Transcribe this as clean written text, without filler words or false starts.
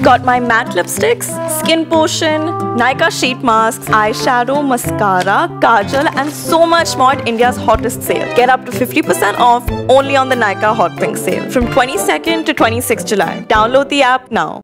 Got my matte lipsticks, skin potion, Nykaa sheet masks, eyeshadow, mascara, kajal and so much more at India's hottest sale. Get up to 50% off only on the Nykaa Hot Pink sale from 22nd to 26th July. Download the app now.